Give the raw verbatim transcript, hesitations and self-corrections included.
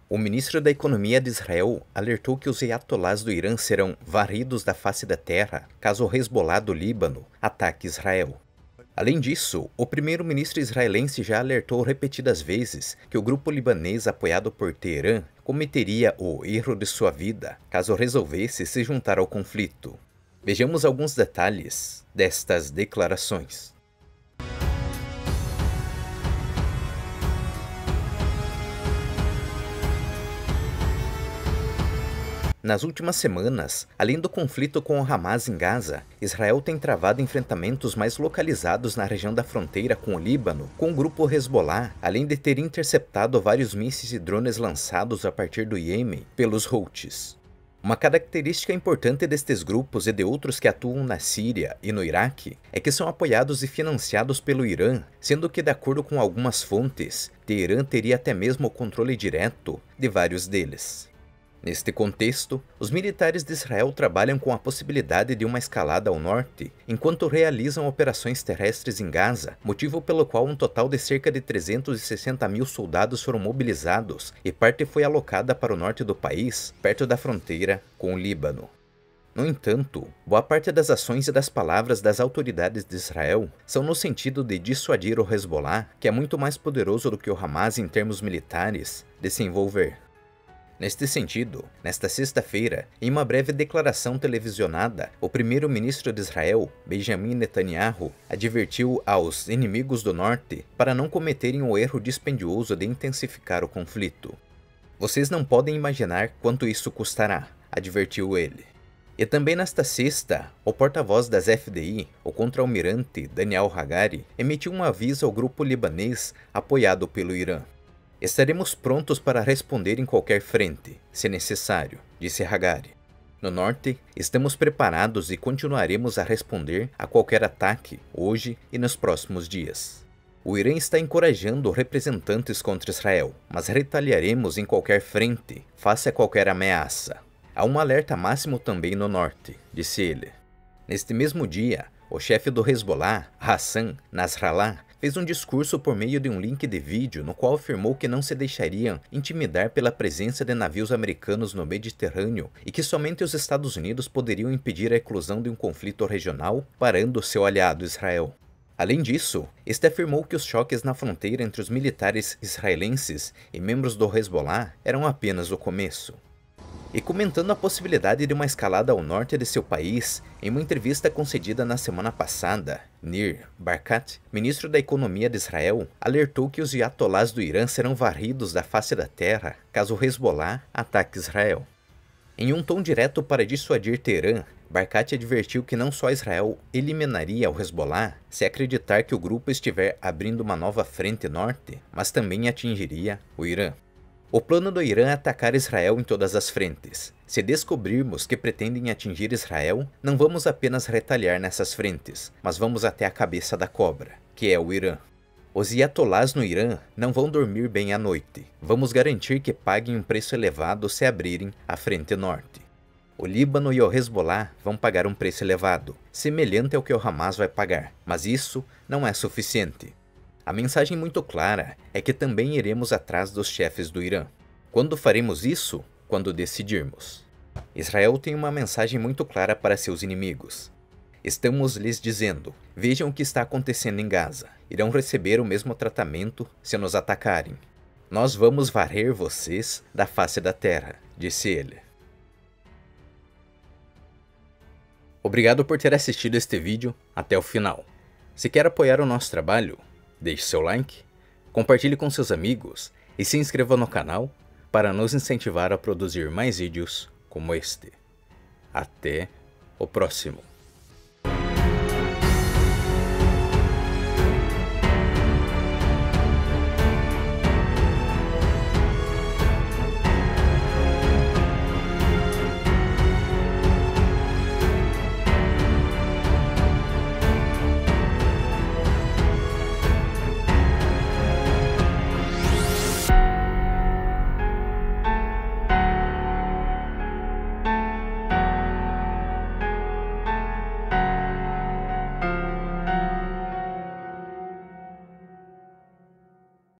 O ministro da Economia de Israel alertou que os ayatolás do Irã serão varridos da face da terra caso o Hezbollah do Líbano ataque Israel. Além disso, o primeiro-ministro israelense já alertou repetidas vezes que o grupo libanês apoiado por Teherã cometeria o erro de sua vida caso resolvesse se juntar ao conflito. Vejamos alguns detalhes destas declarações. Nas últimas semanas, além do conflito com o Hamas em Gaza, Israel tem travado enfrentamentos mais localizados na região da fronteira com o Líbano, com o grupo Hezbollah, além de ter interceptado vários mísseis e drones lançados a partir do Iêmen pelos Houthis. Uma característica importante destes grupos e de outros que atuam na Síria e no Iraque é que são apoiados e financiados pelo Irã, sendo que, de acordo com algumas fontes, Teherã teria até mesmo o controle direto de vários deles. Neste contexto, os militares de Israel trabalham com a possibilidade de uma escalada ao norte, enquanto realizam operações terrestres em Gaza, motivo pelo qual um total de cerca de trezentos e sessenta mil soldados foram mobilizados e parte foi alocada para o norte do país, perto da fronteira com o Líbano. No entanto, boa parte das ações e das palavras das autoridades de Israel são no sentido de dissuadir o Hezbollah, que é muito mais poderoso do que o Hamas em termos militares, de se envolver. Neste sentido, nesta sexta-feira, em uma breve declaração televisionada, o primeiro-ministro de Israel, Benjamin Netanyahu, advertiu aos inimigos do norte para não cometerem o erro dispendioso de intensificar o conflito. Vocês não podem imaginar quanto isso custará, advertiu ele. E também nesta sexta, o porta-voz das F D I, o contra-almirante Daniel Hagari, emitiu um aviso ao grupo libanês apoiado pelo Irã. Estaremos prontos para responder em qualquer frente, se necessário, disse Hagari. No norte, estamos preparados e continuaremos a responder a qualquer ataque, hoje e nos próximos dias. O Irã está encorajando representantes contra Israel, mas retaliaremos em qualquer frente, face a qualquer ameaça. Há um alerta máximo também no norte, disse ele. Neste mesmo dia, o chefe do Hezbollah, Hassan Nasrallah, fez um discurso por meio de um link de vídeo no qual afirmou que não se deixariam intimidar pela presença de navios americanos no Mediterrâneo e que somente os Estados Unidos poderiam impedir a eclosão de um conflito regional, parando seu aliado Israel. Além disso, este afirmou que os choques na fronteira entre os militares israelenses e membros do Hezbollah eram apenas o começo. E comentando a possibilidade de uma escalada ao norte de seu país, em uma entrevista concedida na semana passada, Nir Barkat, ministro da Economia de Israel, alertou que os ayatolás do Irã serão varridos da face da terra caso o Hezbollah ataque Israel. Em um tom direto para dissuadir Teherã, Barkat advertiu que não só Israel eliminaria o Hezbollah se acreditar que o grupo estiver abrindo uma nova frente norte, mas também atingiria o Irã. O plano do Irã é atacar Israel em todas as frentes. Se descobrirmos que pretendem atingir Israel, não vamos apenas retaliar nessas frentes, mas vamos até a cabeça da cobra, que é o Irã. Os ayatolás no Irã não vão dormir bem à noite. Vamos garantir que paguem um preço elevado se abrirem a frente norte. O Líbano e o Hezbollah vão pagar um preço elevado, semelhante ao que o Hamas vai pagar, mas isso não é suficiente. A mensagem muito clara é que também iremos atrás dos chefes do Irã. Quando faremos isso? Quando decidirmos. Israel tem uma mensagem muito clara para seus inimigos. Estamos lhes dizendo, vejam o que está acontecendo em Gaza. Irão receber o mesmo tratamento se nos atacarem. Nós vamos varrer vocês da face da terra, disse ele. Obrigado por ter assistido este vídeo até o final. Se quer apoiar o nosso trabalho, deixe seu like, compartilhe com seus amigos e se inscreva no canal para nos incentivar a produzir mais vídeos como este. Até o próximo.